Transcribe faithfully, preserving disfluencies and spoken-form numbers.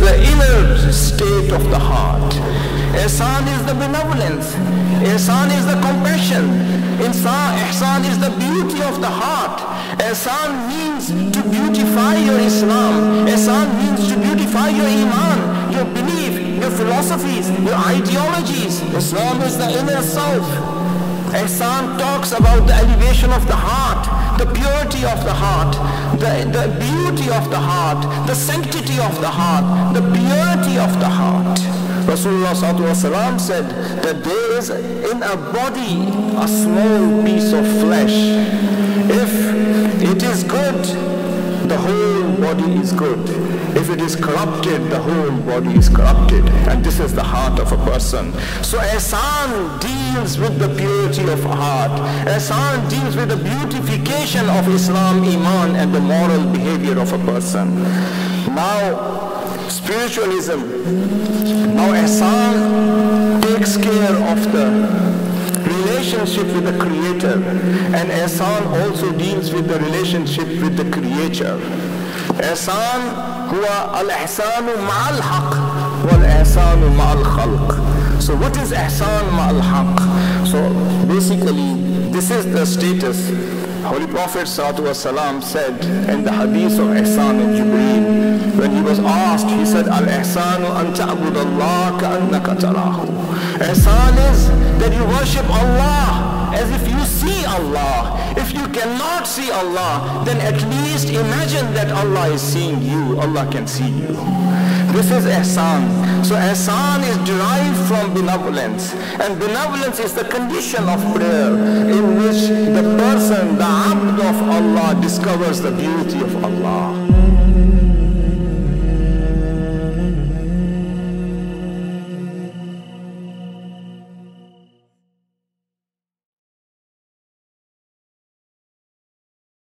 the inner state of the heart. Ihsan is the benevolence. Ihsan is the compassion. Insan, ihsan is the beauty of the heart. Ihsan means to beautify your Islam. Ihsan means to beautify your iman, your belief, your philosophies, your ideologies. Islam is the inner self. Ihsan talks about the elevation of the heart, the purity of the heart, the, the beauty of the heart, the sanctity of the heart, the purity of the heart. Rasulullah said that there is in a body a small piece of flesh. If it is good, the whole body is good. If it is corrupted, the whole body is corrupted. And this is the heart of a person. So ihsan deals with the purity of heart. Ihsan deals with the beautification of Islam, iman, and the moral behavior of a person. Now, spiritualism. Now ihsan takes care of the relationship with the Creator, and ihsan also deals with the relationship with the Creator. Ihsan huwa al-ihsanu ma'al haq wal-ihsanu ma'al khalq. So what is ihsan ma'al haq? So basically this is the status. Holy Prophet ﷺ said in the hadith of Ihsan of Jibreel, when he was asked, he said, Al-ihsanu an ta'bud Allah ka'annaka tarahu. Ihsan is that you worship Allah as if you see Allah. If you cannot see Allah, then at least imagine that Allah is seeing you. Allah can see you. This is ihsan. So ihsan is derived from benevolence, and benevolence is the condition of prayer in which the person, the abd of Allah, discovers the beauty of Allah.